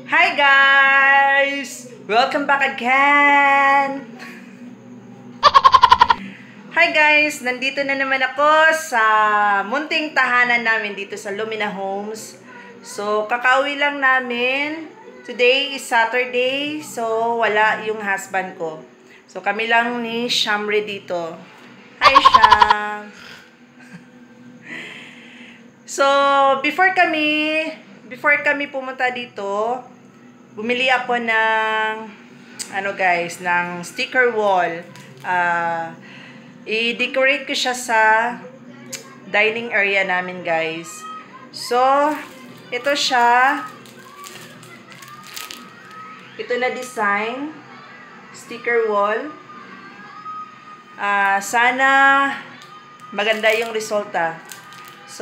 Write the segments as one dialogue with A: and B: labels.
A: Hi guys! Welcome back again! Hi guys! Nandito na naman ako sa munting tahanan namin dito sa Lumina Homes. So, kakauwi lang namin. Today is Saturday, so wala yung husband ko. So, kami lang ni Shamri dito. Hi Sham! So, before kami pumunta dito, bumili ako ng ng sticker wall. I-decorate ko siya sa dining area namin, guys. So, ito siya. Ito na design, sticker wall. Sana maganda yung resulta. So,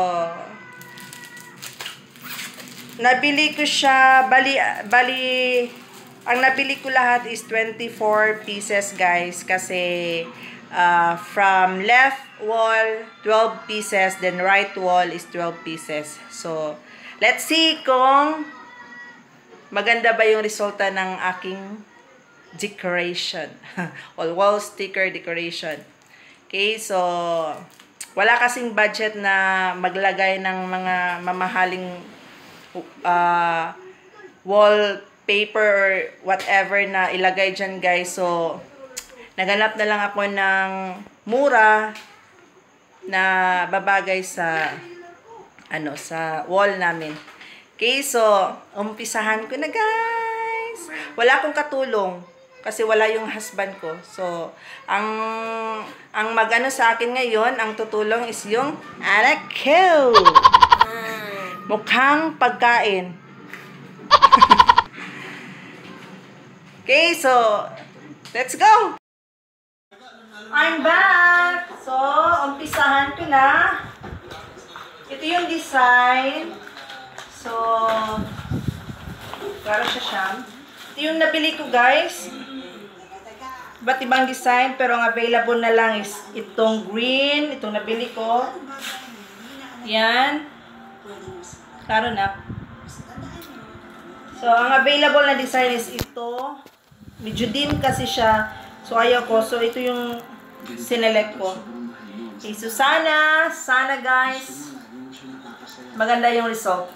A: nabili ko siya, bali, ang nabili ko lahat is 24 pieces, guys. Kasi, from left wall, 12 pieces, then right wall is 12 pieces. So, let's see kung maganda ba yung resulta ng aking decoration. Or wall sticker decoration. Okay, so, wala kasing budget na maglagay ng mga mamahaling wallpaper or whatever na ilagay dyan, guys. So, naghanap na lang ako ng mura na babagay sa sa wall namin. Okay, so, umpisahan ko na, guys. Wala akong katulong kasi wala yung husband ko. So, ang magano sa akin ngayon, ang tutulong is yung anak ko. Mukhang pagkain. Okay, so, let's go! I'm back! So, umpisahan ko na. Ito yung design. So, para siya. Ito yung nabili ko, guys. Iba't ibang design, pero ang available na lang is itong green. Itong nabili ko. Yan. Klaro na. So, ang available na design is ito. Medyo dim kasi siya. So, ayaw ko. So, ito yung sinelect ko. Okay, so sana guys, maganda yung result.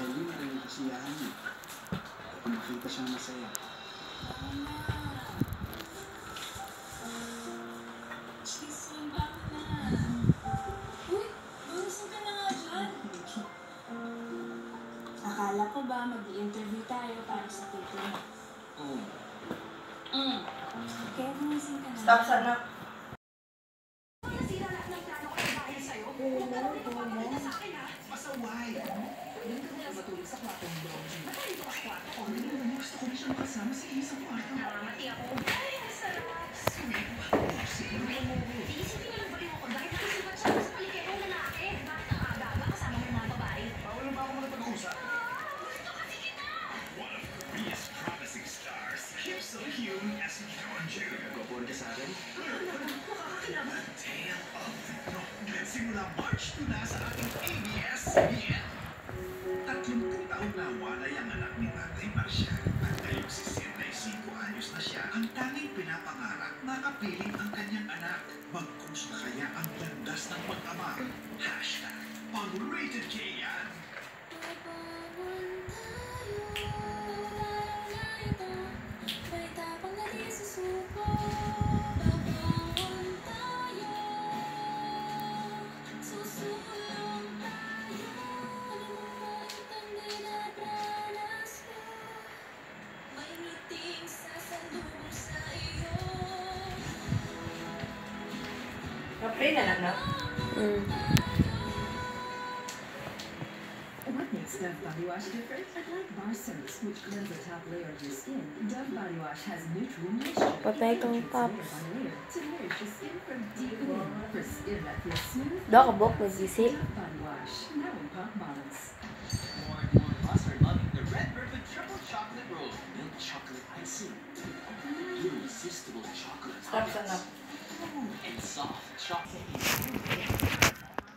B: Akala ko ba mag-i-interview tayo para sa title? Kaya naman ka na.
A: Stop sana.
C: Simula March 2 na sa ating ABS-CBN. 30 taon na walay ang anak ni Tatay Marcia. At ngayong 65 anyos na siya, ang tanging pinapangarap na kapiling ang kanyang anak. Magkumusta kaya ang landas ng mag-ama? #PangRated K yan.
A: Okay na lang, no?
D: What makes Dove Body Wash different? Unlike bar soaps, which cleanse the top layer of your skin, Dove Body Wash has neutral moisture.
E: Patay kang
D: Layer
E: paps.
D: by layer to nourish your skin from deep within. For skin that feels smooth,
E: Nakabok, nag-isip.
D: Dove Body Wash. Now in pop bottles.
F: More and more of us are loving the Red Ribbon Triple Chocolate Roll. Milk chocolate icing, irresistible chocolate
A: Stop sana.
F: and soft chocolate.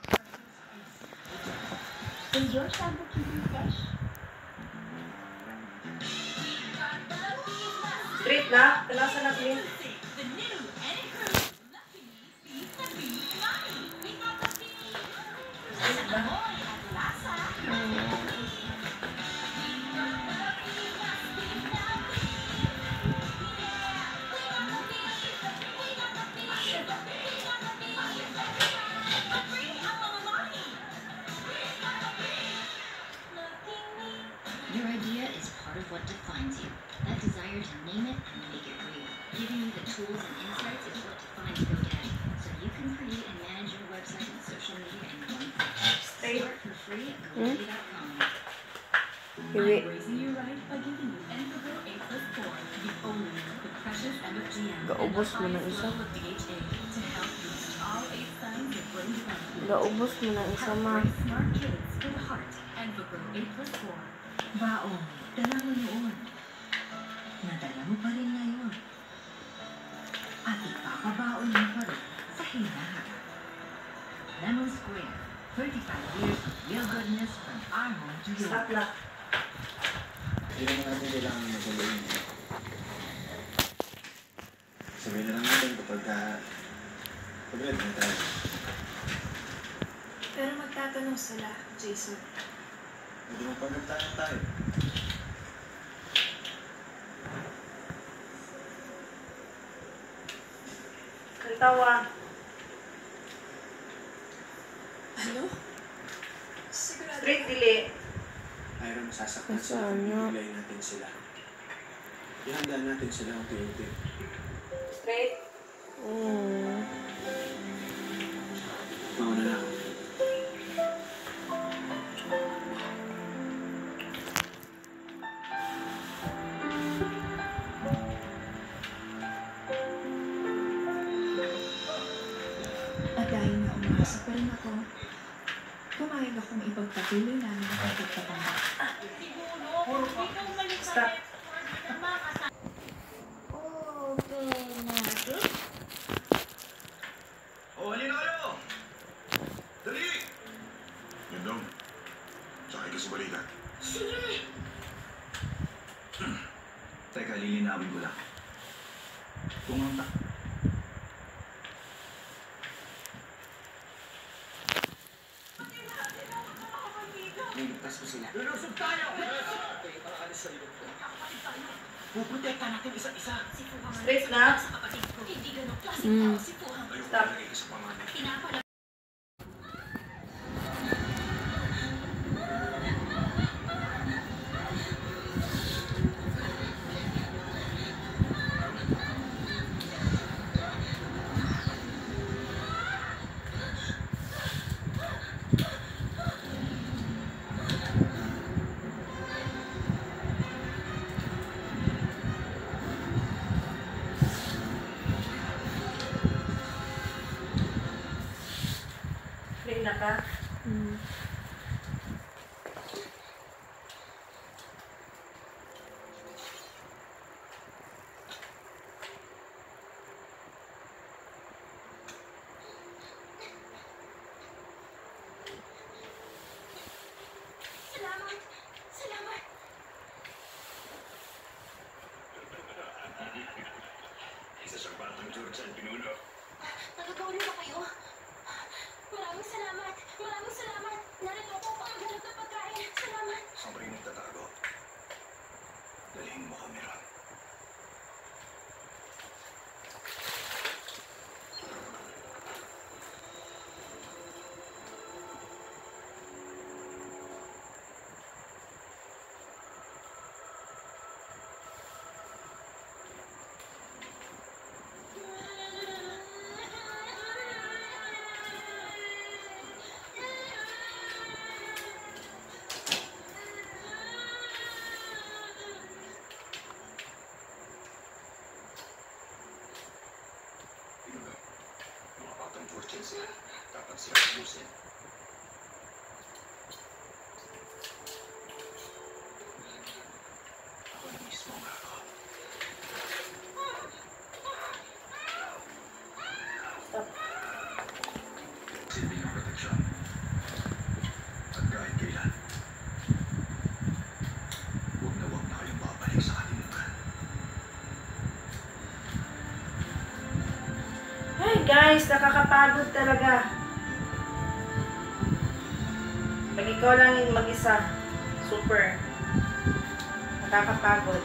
B: Is your shampoo keeping fresh?
A: Na? Kanasa na clean?
E: Your idea is part of what defines you. That desire to name it and make it real. Giving you the tools and insights is what defines GoDaddy. So you can create and manage your website and social media in one place. Start for free at GoDaddy.com.
A: Hiwi.
D: Raising you right by giving you Enfogo 8+4, the only with precious MFGM
A: Gaubos mo ng isa.
D: of DHA to help boost all 8 signs of brain development.
A: Gaubos mo ng isa, ma.
D: Help raise smart kids for the heart. Enfogo 8+4. Baon, dala mo noon. Nadala mo pa rin ngayon. At ipapabaon mo pa rin sa hinaharap. Lemon Square, 35 years of real goodness from our home to yours.
A: Stop lang.
F: Hindi naman natin kailangan maguluhin. Sabihin na lang natin kapag ready na tayo.
B: Pero magtatanong sila, Jason.
F: Hindi mo pa nagtanong tayo.
A: Kantawa.
B: Ano? Sigurado.
A: Straight dili.
F: Mayroon masasaktan sila kung bibigay natin sila. Ihanda natin sila unti-unti.
A: Straight.
F: Mauna na ako.
B: At dahil nga umaasa pa rin ako, pumayag akong ipagpatuloy namin ang pagtatanda.
A: Stop.
C: O, halina kayo! Dali! Yandong, sakay ka sa balikat.
F: Teka, lilinawin ko lang. Kung ang Ligtas mo sila.
C: Lulusog tayo!
F: Tayo para alis sa ilog ko. Puprotekta natin isa't isa.
A: Straight na.
C: Ayoko
A: Stop.
C: na lagay ka sa pangalan.
A: Straight na ka.
E: Salamat! Salamat!
C: Isa sa batang George ang pinuno.
E: Nagagawa rin ba kayo? Maraming salamat! Maraming salamat! Narito ako para ganap na pagkain. Salamat!
C: Saan pa rin nagtatago? Dalhin mo kami ron. Pinuno, mga batang George yan sila. Dapat sila abusin. Ako na mismo ang ako.
A: Stop.
C: Silbing ang proteksyon. At kahit kailan, huwag na kayong babalik sa kalimutan.
A: Guys, nakakapagod talaga. Pag ikaw lang yung mag-isa, super. Nakakapagod.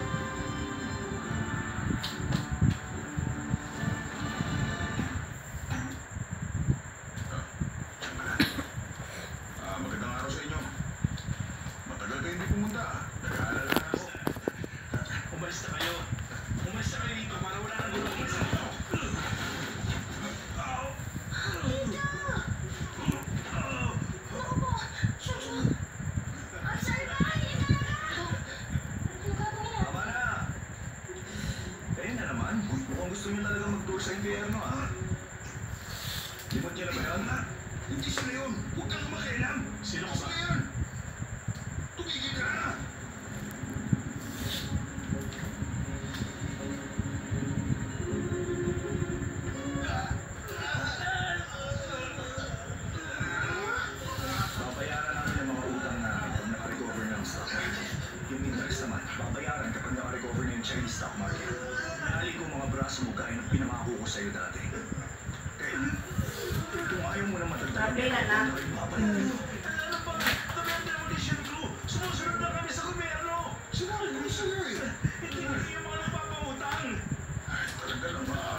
C: Magandang araw sa inyo. Matagal kayo hindi pumunta. Nag-aalala na ako.
F: Umalis na kayo. Umalis na kayo dito para wala nang gulong sa inyo. Tama na. Kaya na naman. Mukhang gusto niyo talaga mag-tour sa impyerno, ah. Limot niya na ba yan?
C: Hindi sila yun. Huwag kang makialam.
F: Sino ka ba?
C: Sila yan. Tumigil ka na.
F: Babayaran namin ang mga utang namin pag nakarecover ng stock market. Yung interest naman, babayaran kapag nakarecover na yung Chinese stock market. Nahali ko mga braso mo gaya ng pinamako ko sa'yo dati. Kaya, kung ayaw mo na matagdagan,
A: Sabi na na.
F: babalik dito. Ano ba? Tabihan na ang mission ko. Sumusunod na kami sa gobyerno.
C: Sinabi ko sa'yo eh.
F: Hindi mo yung mga nagpapangutang.
C: Ay, talaga naman.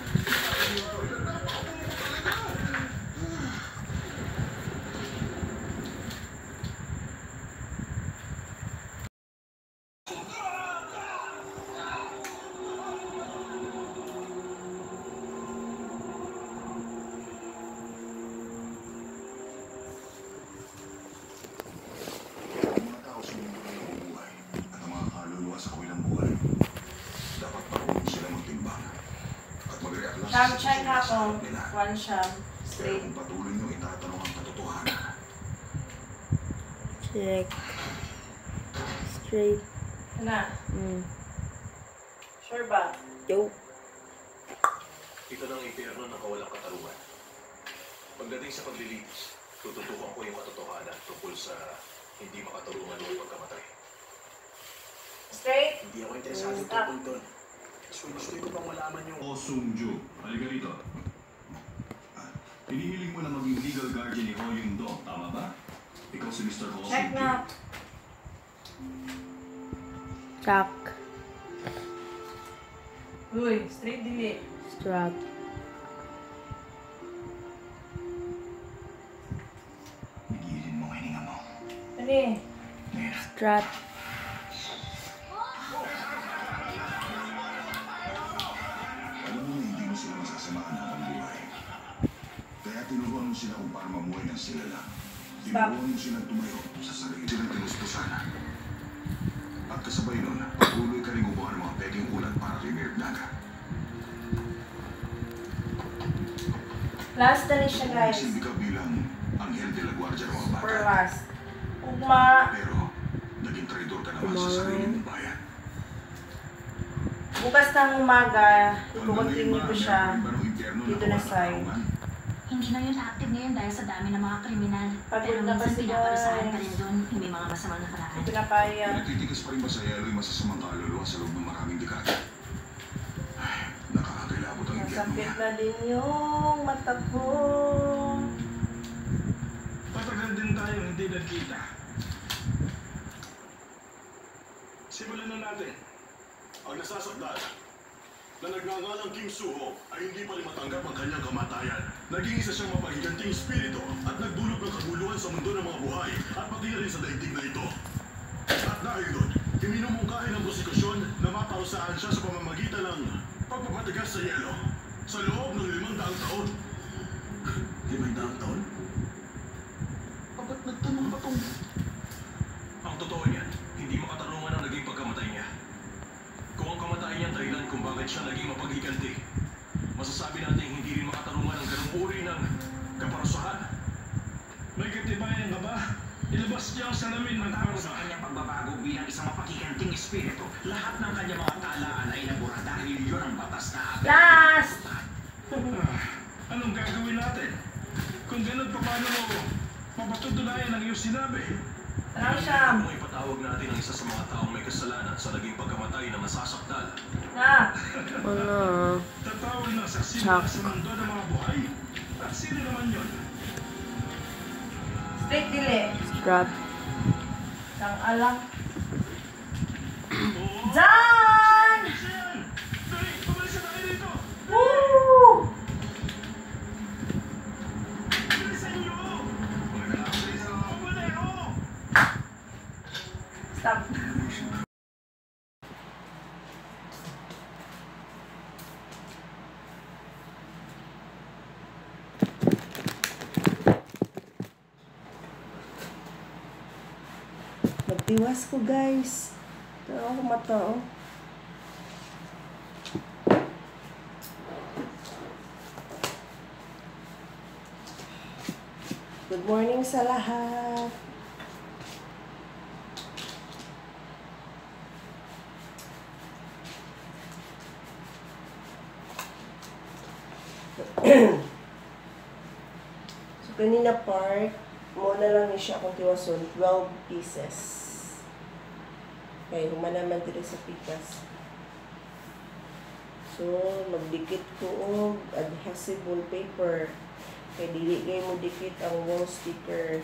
C: Ang mga tao sa mundo ng buhay at ang mga kaluluwa sa kabilang buhay, dapat marunong sila magtimbang at mag-react lang
A: Sham, check
C: sa
A: hapon.
C: nila.
A: One sham.
C: Pero
A: Straight.
C: kung patuloy nyo itatanong ang katotohanan,
G: Check. Straight.
A: Na. Sure ba?
G: Yo.
F: Ito ng impyerno na kawalang katarungan. Pagdating sa paglilitis, tututukan ko yung katotohanan tungkol sa hindi makatarungan o pagkamatay.
A: Straight.
F: Hindi ako interesado
A: Stop.
F: tungkol doon. Gusto ko pang malaman yung...
C: O Sungju, halika rito. Hinihiling mo na maging legal guardian ni Ho Yung Do, tama ba? Ikaw si Mr. Ho
A: Check
C: Sungju.
A: na.
G: Track.
A: Uy, straight dili.
G: Strap.
C: Nagilin mo ang hininga mo.
A: Ano eh?
C: Ngayon,
G: Strat.
C: alam mo na hindi mo sila masasamahan habang buhay. Kaya tinuruan mo sila kung paano mamuhay ng sila lang. Tinuruan mo silang tumayo sa sarili silang tinuspusan. At kasabay nun, patuloy ka rin gumawa ng mga peking ulat para kay Mayor Naga.
A: Last na rin siya, guys.
C: Nagsilbi ka bilang Angel de la Guardia ng mga bata.
A: For last. Ugma.
C: Pero, naging traidor ka naman sa sarili mong bayan.
A: Bukas ng umaga,
C: Hanggang
A: i-continue
C: ngayon
A: ko
C: ba,
A: siya.
C: meron ba ng impyerno na
A: Dito na
C: kawalang
A: sign.
C: katarungan?
H: Hindi na yun active ngayon dahil sa dami ng mga kriminal.
A: Pagod
H: Pero
A: na
H: minsan
A: kasi,
H: pinaparusahan pa
A: guys.
H: rin doon yung may mga masamang nakaraan.
A: Pinapaya.
C: Nagtitigas pa rin ba sa yelo yung masasamang kaluluwa sa loob ng maraming dekada? Ay, nakakakilabot ang impyerno
A: Masakit
C: niya.
A: na din yung mata ko.
F: Patagal din tayo hindi nagkita. Simulan na natin.
C: Ang nasasaktan na nagngangalang King Suho ay hindi pa rin matanggap ang kanyang kamatayan. Naging isa siyang mapahiganting espiritu at nagdulot ng kaguluhan sa mundo ng mga buhay at pati na rin sa daigdig na ito. At dahil doon, iminumungkahi ng prosekusyon na maparusahan siya sa pamamagitan ng pagpapatigas sa yelo sa loob ng 500 taon.
F: 500 taon?
C: Ba't nagtanong ba tong...
F: Ang totoo niyan, hindi makatarungan ang naging pagkamatay niya. Kung ang kamatayan niya dahilan kung bakit siya naging mapaghiganti, masasabi natin hindi rin makatarungan ang ganung uri ng kaparusahan.
I: May katibayan ka ba? Ilabas niya ang salamin ng
J: Matapos ang kanyang pagbabago bilang isang mapakiganting espiritu, lahat ng kanyang mga talaan ay nabura dahil yun ang batas na ating
A: Last!
I: Anong gagawin natin? Kung ganun, paano mo mapatutunayan ang iyong sinabi?
A: Ano siya?
F: Kung ipatawag natin ang isa sa mga taong may kasalanan sa naging pagkamatay na masasakdal,
A: Na.
G: Ano?
I: Totoo ikaw ay nasa simula sa mundo ng mga buhay? At sino naman yun?
A: Straight dili.
G: Grab.
A: Sang alang. Done!
I: Siyan! Dali, tumalis na tayo dito!
A: Woo!
I: Bilisan niyo! Pabalero!
A: Stop. Nagtiwas ko, guys. Ito ako mata, oh. Good morning sa lahat. So, kanina part, muna lang ni siya kung tiwason, 12 pieces. Okay, humanaman dito sa pitas. So, magdikit ko og adhesive wallpaper. Kaya dili kayo mo dikit ang wall sticker.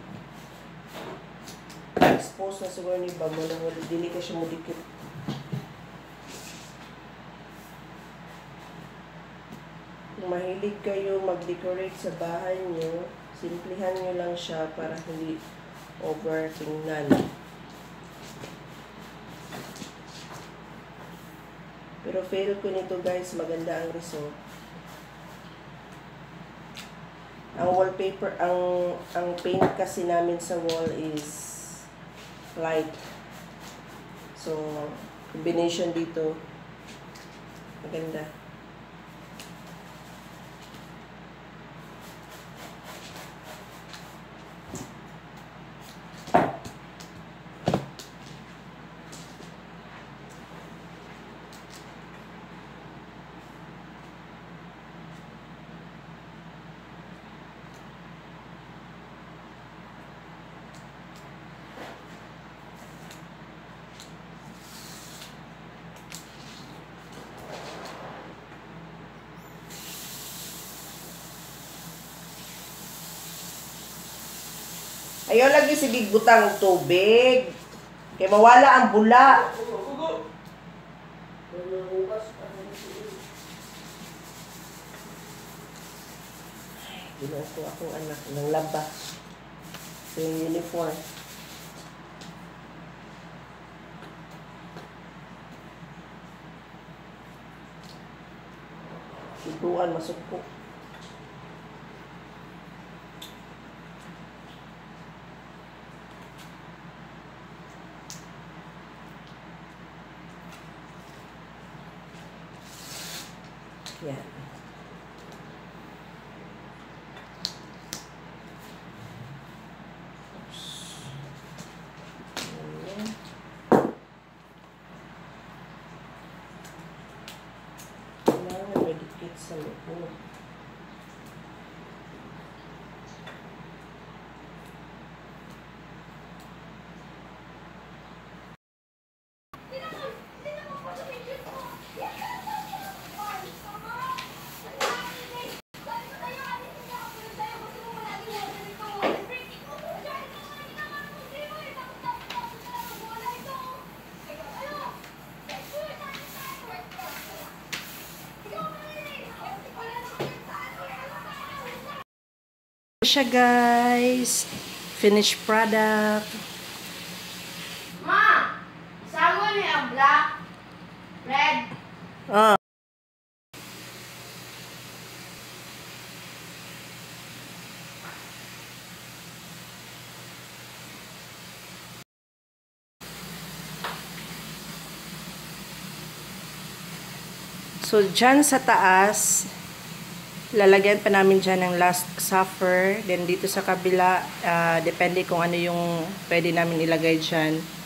A: Expose na siguro ni ba mo nang dili ka siya mo dikit. Kung mahilig kayo mag-decorate sa bahay nyo, simplihan nyo lang siya para hindi over tingnan. Pero fail ko nito, guys, maganda ang result. Ang wallpaper, ang paint kasi namin sa wall is light. So, combination dito, maganda. Ayaw lagi si gigbutang tubig. Kaya mawala ang bula. Bilang ko akong anak ng laba. So yung uniform. Ituan, masukpo. Yan. Kailangan medikit sa loob. Siya, guys, finished product.
K: Ma, sago niya ang black, red.
A: So, dyan sa taas, lalagyan pa namin dyan ng last supper. Then, dito sa kabila, depende kung ano yung pwede namin ilagay dyan.